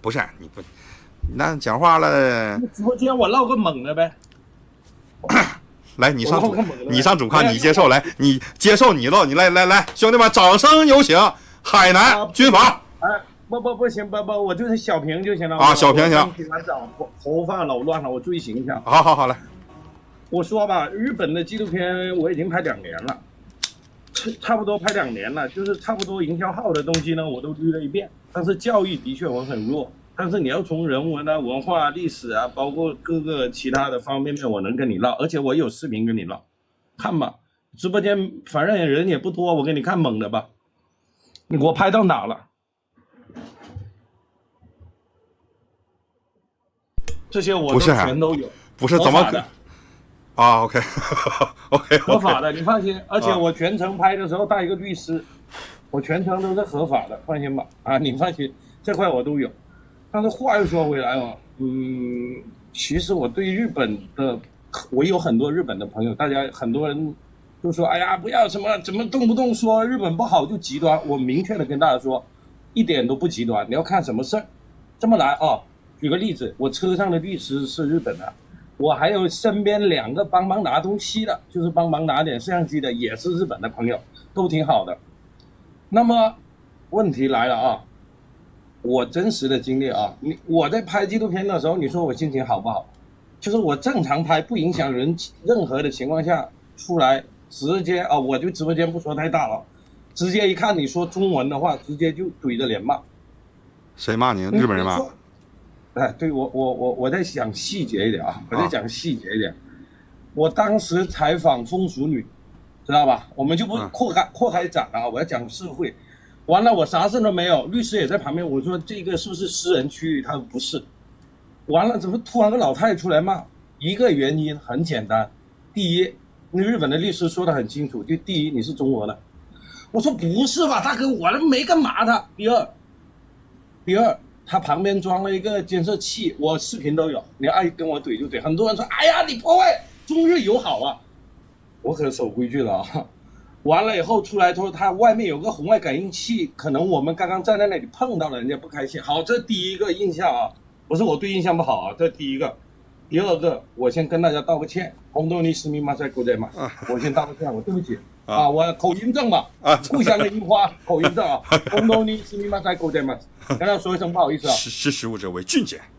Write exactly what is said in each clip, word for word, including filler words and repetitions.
不是你不，你那讲话了。 直播间我唠个猛的呗。 来，你上主，你上主看，你接受，来，你接受你唠，你来来来，兄弟们，掌声有请海南军阀。 哎，不不不行，不不，我就是小平就行了。 啊，小平行。 洗完澡，头发老乱了，我注意形象。 好好好，来。 我说吧，日本的纪录片我已经拍两年了，差不多拍两年了，就是差不多营销号的东西呢，我都捋了一遍。但是教育的确我很弱。但是你要从人文啊、文化、历史啊，包括各个其他的方面面，我能跟你唠，而且我有视频跟你唠，看吧，直播间反正人也不多，我给你看猛的吧。我拍到哪了？这些我都全都有， 不是怎么可啊 ？OK OK 合法的，你放心。而且我全程拍的时候带一个律师，我全程都是合法的，放心吧。啊，你放心，这块我都有。但是话又说回来哦，嗯，其实我对日本的，我有很多日本的朋友，大家很多人就说，哎呀，不要什么怎么动不动说日本不好就极端。我明确的跟大家说，一点都不极端。你要看什么事儿，这么来哦。举个例子，我车上的律师是日本的，我还有身边两个帮忙拿东西的，就是帮忙拿点摄像机的，也是日本的朋友，都挺好的。那么问题来了啊。我真实的经历啊，你我在拍纪录片的时候，你说我心情好不好？就是我正常拍，不影响人任何的情况下出来，直接啊，我就直播间不说太大了，直接一看你说中文的话，直接就怼着脸骂。 谁骂你？日本人骂？ 哎，对我我我我在讲细节一点啊，我在讲细节一点。啊、我当时采访风俗女，知道吧？我们就不扩开、嗯、扩开讲了啊，我要讲社会。完了，我啥事都没有，律师也在旁边。我说这个是不是私人区域？他说不是。完了，怎么突然个老太太出来骂？一个原因很简单，第一，那日本的律师说的很清楚，就第一你是中国的。我说不是吧，大哥，我没干嘛他。第二，第二，他旁边装了一个监视器，我视频都有，你爱跟我怼就怼。很多人说，哎呀，你破坏中日友好啊，我可守规矩了啊。完了以后出来说他外面有个红外感应器，可能我们刚刚站在那里碰到了，人家不开心。好，这第一个印象啊，不是我对印象不好啊，这第一个。第二个，我先跟大家道个歉，红豆泥斯密马赛狗仔嘛，我先道个歉，我对不起啊，啊我口音正嘛，啊，互相的樱花口音正啊，红豆泥斯密马赛狗仔嘛，跟他说一声不好意思啊。 识时务者为俊杰。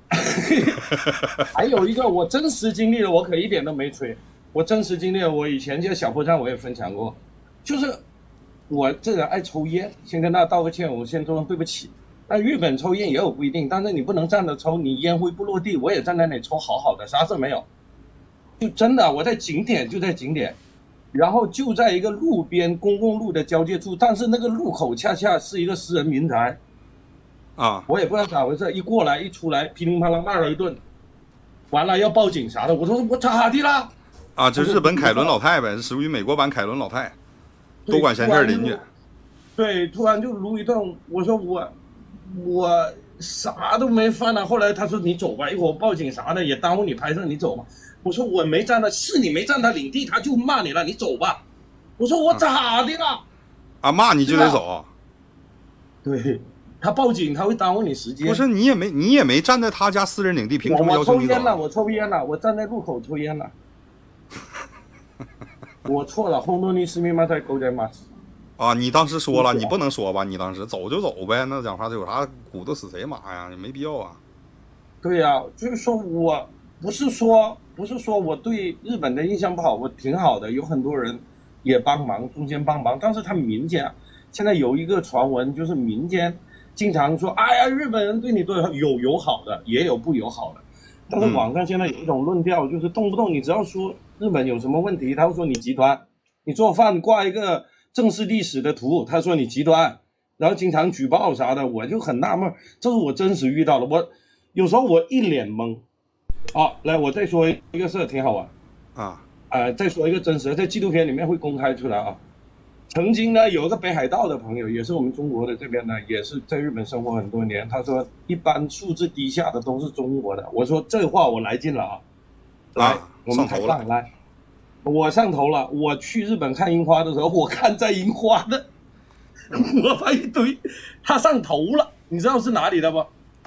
还有一个我真实经历的，我可一点都没吹。我真实经历，我以前在小破站我也分享过，就是我这人爱抽烟，先跟大家道个歉，我先说对不起。但日本抽烟也有规定，但是你不能站着抽，你烟灰不落地，我也站在那里抽好好的，啥事没有。就真的我在景点就在景点，然后就在一个路边公共路的交界处，但是那个路口恰恰是一个私人民宅， 啊， 我也不知道咋回事，一过来一出来噼里啪啦骂了一顿，完了要报警啥的，我说我咋地了？ 啊，这日本凯伦老太呗，属于美国版凯伦老太，多管闲事邻居。 对，突然就撸一顿，我说我我啥都没犯啊。后来他说你走吧，一会儿我报警啥的也耽误你拍摄，你走吧。我说我没占他，是你没占他领地，他就骂你了，你走吧。我说我咋的了？ 啊，骂你就得走。 对，他报警他会耽误你时间。 不是你也没你也没站在他家私人领地，凭什么要求你走？ 我抽烟了，我抽烟了，我站在路口抽烟了。我错了，红豆泥斯密马赛狗仔马斯。 啊，你当时说了，你不能说吧？你当时走就走呗，那讲话有啥骨头死谁马呀？没必要啊。 对呀、啊，就是说我不是说不是说我对日本的印象不好，我挺好的，有很多人也帮忙，中间帮忙，但是他们民间、啊、现在有一个传闻，就是民间经常说，哎呀，日本人对你都有友好的，也有不友好的。但是网上现在有一种论调，就是动不动你只要说日本有什么问题，他会说你极端。你做饭挂一个正视历史的图，他说你极端，然后经常举报啥的，我就很纳闷，这是我真实遇到的。我有时候我一脸懵。好，来，我再说一个事，挺好玩啊。 呃，再说一个真实的，在纪录片里面会公开出来啊。曾经呢，有一个北海道的朋友，也是我们中国的这边呢，也是在日本生活很多年。他说，一般素质低下的都是中国的。我说这话我来劲了啊！来， 啊、 我们台上来，我上头了。我去日本看樱花的时候，我看摘樱花的，我发一堆，他上头了，你知道是哪里的不？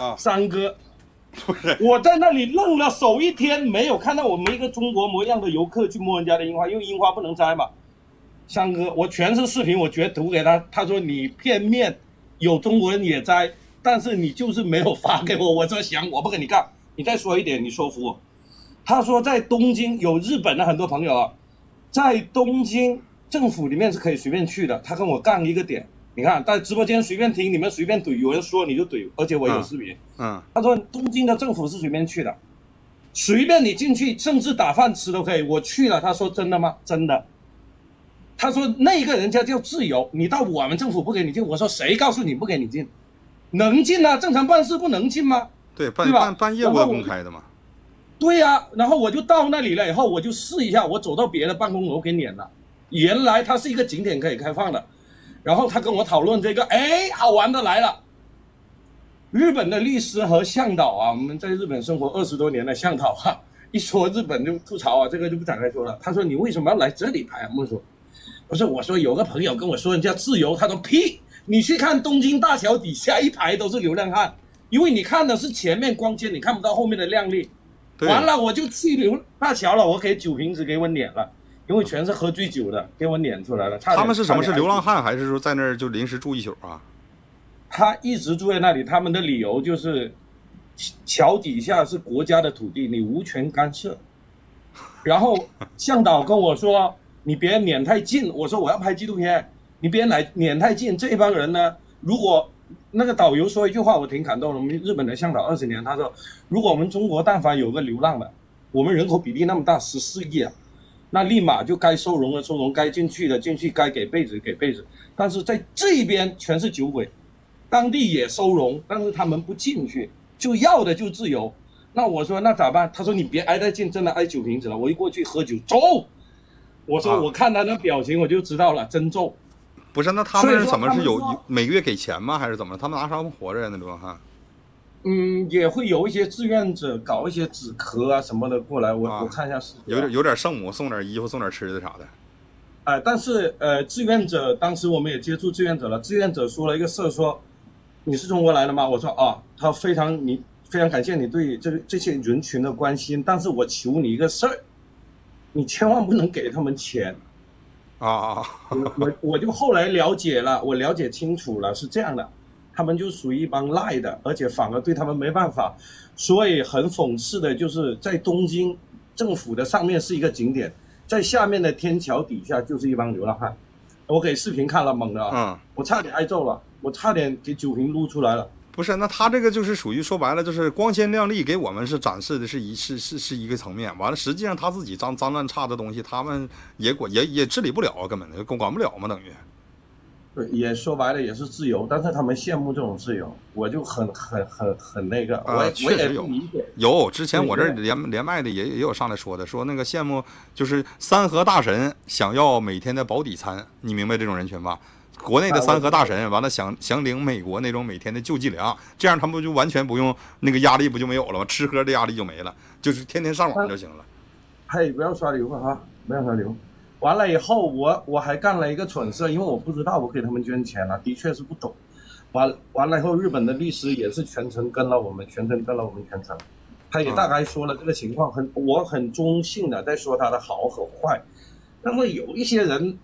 啊，三哥，不是，我在那里愣了手一天，没有看到我们一个中国模样的游客去摸人家的樱花，因为樱花不能摘嘛。三哥，我全是视频，我截图给他，他说你片面，有中国人也摘，但是你就是没有发给我，我这想我不跟你干，你再说一点，你说服我。他说在东京有日本的很多朋友啊，在东京政府里面是可以随便去的，他跟我杠一个点。你看，在直播间随便听，你们随便怼，有人说你就怼，而且我有视频。 嗯，嗯他说东京的政府是随便去的，随便你进去，甚至打饭吃都可以。我去了，他说真的吗？真的。他说那个人家叫自由，你到我们政府不给你进。我说谁告诉你不给你进？能进啊，正常办事不能进吗？ 对，办对办办业务要公开的嘛。 对呀、啊，然后我就到那里了，以后我就试一下，我走到别的办公楼给撵了。原来它是一个景点可以开放的。然后他跟我讨论这个，哎，好玩的来了。日本的律师和向导啊，我们在日本生活二十多年的向导啊，一说日本就吐槽啊，这个就不展开说了。他说你为什么要来这里拍啊？我说，不是，我说有个朋友跟我说人家自由，他说屁，你去看东京大桥底下一排都是流浪汉，因为你看的是前面光鲜，你看不到后面的亮丽。完了我就去流大桥了，我给酒瓶子给我撵了。因为全是喝醉酒的，给我撵出来了。 他们是什么？是流浪汉，还是说在那儿就临时住一宿啊？ 他一直住在那里，他们的理由就是桥底下是国家的土地，你无权干涉。然后向导跟我说：“你别撵太近。”我说：“我要拍纪录片，你别来撵太近。”这帮人呢，如果那个导游说一句话，我挺感动的。我们日本的向导二十年，他说：“如果我们中国但凡有个流浪的，我们人口比例那么大，十四亿啊。”那立马就该收容的收容，该进去的进去，该给被子给被子。但是在这边全是酒鬼，当地也收容，但是他们不进去，就要的就自由。那我说那咋办？他说你别挨太近，真的挨酒瓶子了。我一过去喝酒，走。我说我看他那表情我就知道了，真揍。 不是，那他们怎么是有每个月给钱吗？还是怎么？他们拿啥活着呀？那流浪汉？ 嗯，也会有一些志愿者搞一些纸壳啊什么的过来，我、啊、我看一下是有点有点圣母送点衣服送点吃的啥的， 哎、呃，但是呃志愿者当时我们也接触志愿者了，志愿者说了一个事说，你是中国来的吗？我说啊，他非常你非常感谢你对这个这些人群的关心，但是我求你一个事儿，你千万不能给他们钱啊啊！ 我我我就后来了解了，我了解清楚了，是这样的。他们就属于一帮赖的，而且反而对他们没办法，所以很讽刺的就是在东京政府的上面是一个景点，在下面的天桥底下就是一帮流浪汉。我给视频看了，猛的啊！嗯，我差点挨揍了，我差点给酒瓶撸出来了。 不是，那他这个就是属于说白了就是光鲜亮丽，给我们是展示的是一是是是一个层面，完了实际上他自己脏脏乱差的东西，他们也管也也治理不了啊，根本就管不了嘛，等于。 对，也说白了也是自由，但是他们羡慕这种自由，我就很很很很那个，我、呃、 确实有有，之前我这连连麦的也也有上来说的，说那个羡慕就是三和大神想要每天的保底餐，你明白这种人群吧？国内的三和大神完了想想领美国那种每天的救济粮，这样他们就完全不用那个压力不就没有了吗？吃喝的压力就没了，就是天天上网就行了。 嘿，不要刷流啊，不要刷流。完了以后，我我还干了一个蠢事，因为我不知道我给他们捐钱了，的确是不懂。完完了以后，日本的律师也是全程跟了我们，全程跟了我们全程。他也大概说了这个情况，很我很中性的在说他的好和坏。但是有一些人，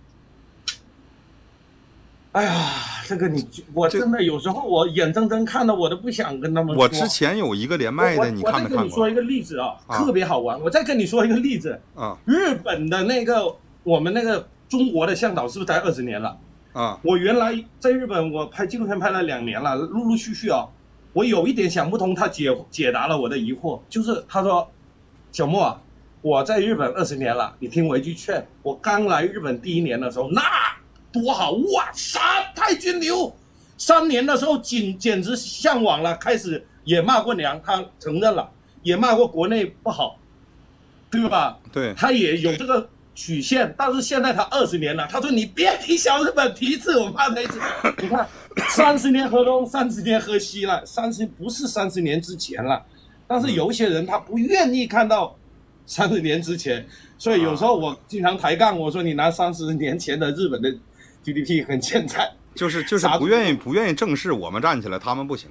哎呀，这个你我真的有时候我眼睁睁看到我都不想跟他们说。 我之前有一个连麦的，你看没看过？ 我再跟你说一个例子啊，啊特别好玩。我再跟你说一个例子啊，日本的那个。我们那个中国的向导是不是待二十年了？啊，我原来在日本，我拍纪录片拍了两年了，陆陆续续啊，我有一点想不通，他解解答了我的疑惑，就是他说，小莫啊，我在日本二十年了，你听我一句劝，我刚来日本第一年的时候，那多好哇，啥太君流，三年的时候简简直向往了，开始也骂过娘，他承认了，也骂过国内不好，对吧？ 对， 他也有这个。曲线，但是现在他二十年了，他说你别提小日本，提一次我骂他一次。你看，三十年河东，三十年河西了，三十不是三十年之前了，但是有一些人他不愿意看到三十年之前，所以有时候我经常抬杠，我说你拿三十年前的日本的 G D P 跟现在， 就是就是不愿意不愿意正视我们站起来，他们不行了。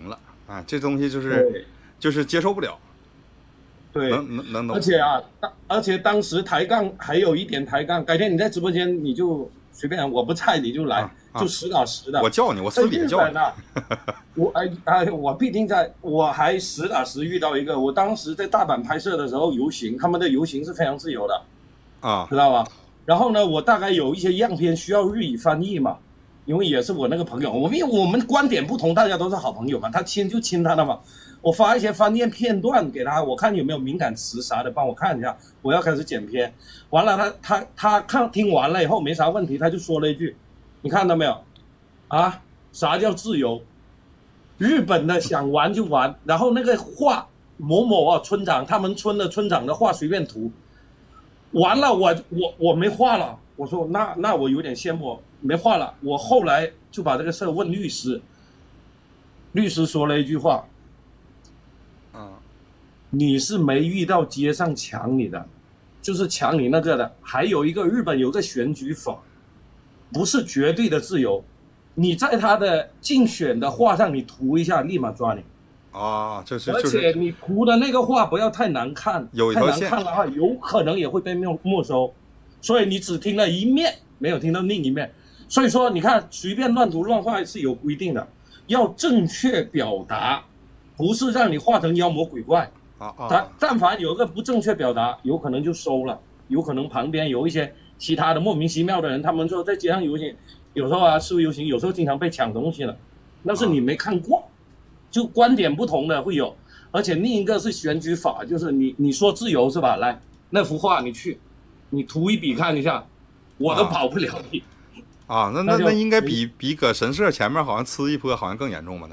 啊，这东西就是就是接受不了。 对， 能能能能。 而且啊，而且当时抬杠还有一点抬杠，改天你在直播间你就随便，我不菜你就来，啊啊、就实打实的。 我叫你，我私底下叫你。 啊、我哎哎，我必定在，我还实打实遇到一个，我当时在大阪拍摄的时候游行，他们的游行是非常自由的， 啊， 知道吧？然后呢，我大概有一些样片需要日语翻译嘛。因为也是我那个朋友，我们我们观点不同，大家都是好朋友嘛，他亲就亲他的嘛。我发一些翻译片段给他，我看有没有敏感词啥的，帮我看一下。我要开始剪片，完了他他他看听完了以后没啥问题，他就说了一句：“你看到没有？啊，啥叫自由？日本的想玩就玩，然后那个画某某啊村长他们村的村长的画随便涂，完了我我我没画了。我说那那我有点羡慕。”没画了，我后来就把这个事儿问律师，律师说了一句话， 啊， 你是没遇到街上抢你的，就是抢你那个的。还有一个日本有个选举法，不是绝对的自由，你在他的竞选的画上你涂一下，立马抓你。 啊，就是， 而且你涂的那个画不要太难看， 有一条线， 太难看的话有可能也会被没没收，所以你只听了一面，没有听到另一面。所以说，你看，随便乱涂乱画是有规定的，要正确表达，不是让你画成妖魔鬼怪。 啊啊！ 但但凡有一个不正确表达，有可能就收了，有可能旁边有一些其他的莫名其妙的人，他们说在街上游行，有时候啊示威游行，有时候经常被抢东西了，那是你没看过，就观点不同的会有。而且另一个是选举法，就是你你说自由是吧？来，那幅画你去，你涂一笔看一下，我都跑不了你。 啊，那那那应该比比搁神社前面好像呲一泼好像更严重吧？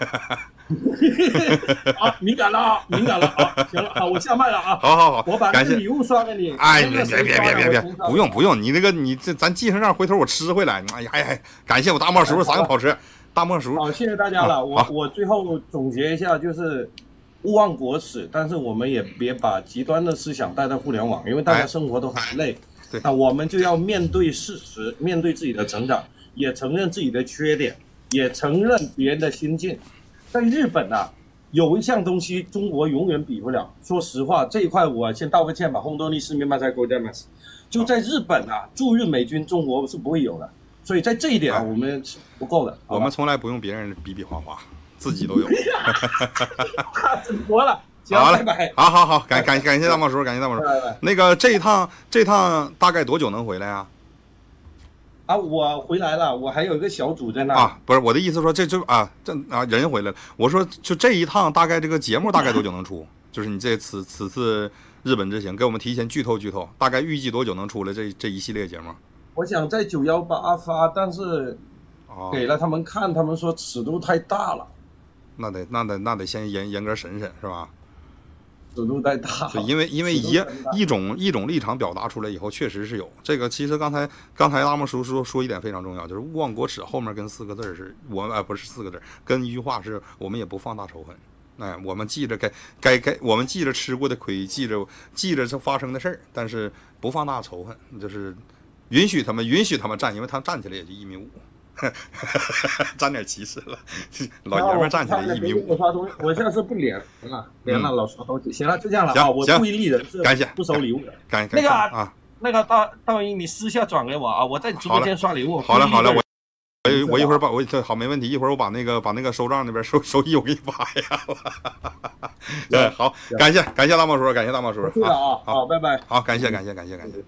那啊，敏感了啊，敏感了啊！行了，好，我下麦了啊。 好好好， 我把那个礼物刷给你。 哎，别别别别别别，不用不用，你那个你这咱记上账，回头我吃回来。哎呀哎，感谢我大莫叔叔三个跑车，大莫叔叔。 好，谢谢大家了。我我最后总结一下，就是勿忘国耻，但是我们也别把极端的思想带到互联网，因为大家生活都很累。 对， 那我们就要面对事实，面对自己的成长，也承认自己的缺点，也承认别人的心境。在日本啊，有一项东西中国永远比不了。说实话，这一块我先道个歉吧。红豆尼斯密码在国家嘛，就在日本啊，驻日美军中国是不会有的。所以在这一点啊，我们是不够的。 我们从来不用别人比比划划，自己都有。 真活了。 好嘞，好好好，感感感谢大毛叔，感谢大毛叔。那个这一趟这趟大概多久能回来啊？ 啊，我回来了，我还有一个小组在那。 啊，不是我的意思说这这啊这啊人回来了。我说就这一趟大概这个节目大概多久能出？就是你这次此次日本之行，给我们提前剧透剧透，大概预计多久能出来这这一系列节目？ 我想在九幺八发，但是给了他们看，他们说尺度太大了。 那得那得那得先严严格审审是吧？ 尺度太大， 对，因为因为一一种一种立场表达出来以后，确实是有这个。其实刚才刚才阿莫叔说说一点非常重要，就是勿忘国耻后面跟四个字是我们、呃、不是四个字，跟一句话是我们也不放大仇恨。哎，我们记着该该该，我们记着吃过的亏，记着记着这发生的事儿，但是不放大仇恨，就是允许他们允许他们站，因为他们站起来也就一米五。沾点歧视了，老爷们站起来一米五。 我发东西，我现在是不连了，连了老刷东西。行了，就这样了啊！我注意力人是感谢不收礼物的。 感谢那个啊， 那个大道英，你私下转给我啊，我在直播间刷礼物。 好了好了，我我我一会儿把我好没问题，一会儿我把那个把那个收账那边收收益我给你发呀。对，好，感谢感谢大毛叔，感谢大毛叔。 是的啊，好，拜拜。 好，感谢感谢感谢感谢。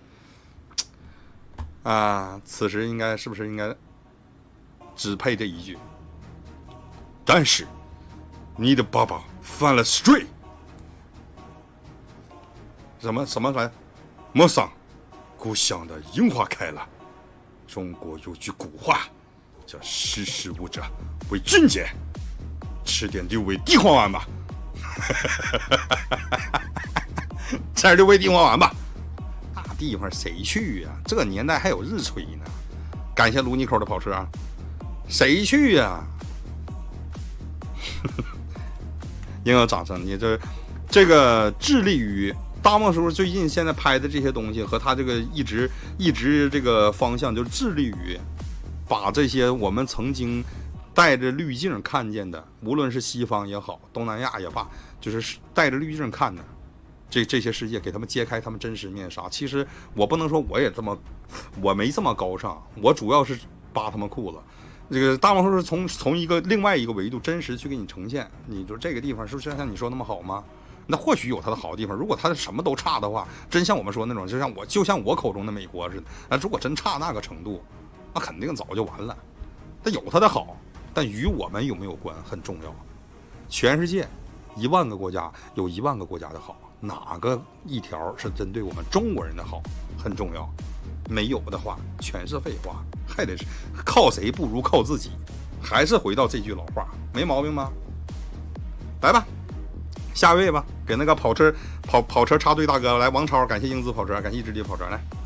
啊，此时应该是不是应该？只配这一句，但是你的爸爸犯了罪。什么什么来？莫桑，故乡的樱花开了。中国有句古话叫“识时务者为俊杰”，吃点六味地黄丸吧。吃点六味地黄丸吧。大地方谁去呀、啊？这年代还有日吹呢。感谢卢尼口的跑车啊。谁去呀、啊？应有掌声！你这这个致力于大莫叔叔最近现在拍的这些东西和他这个一直一直这个方向，就是致力于把这些我们曾经带着滤镜看见的，无论是西方也好，东南亚也罢，就是带着滤镜看的，这这些世界，给他们揭开他们真实面纱。其实我不能说我也这么，我没这么高尚，我主要是扒他们裤子。这个大王说是从从一个另外一个维度真实去给你呈现，你说这个地方是不是像你说那么好吗？那或许有它的好地方。如果它什么都差的话，真像我们说那种，就像我就像我口中的美国似的，那如果真差那个程度，那肯定早就完了。它有它的好，但与我们有没有关很重要。全世界一万个国家有一万个国家的好，哪个一条是针对我们中国人的好很重要。没有的话全是废话，还得是靠谁不如靠自己，还是回到这句老话，没毛病吗？来吧，下一位吧，给那个跑车跑跑车插队大哥来，王超，感谢英姿跑车，感谢一直力跑车来。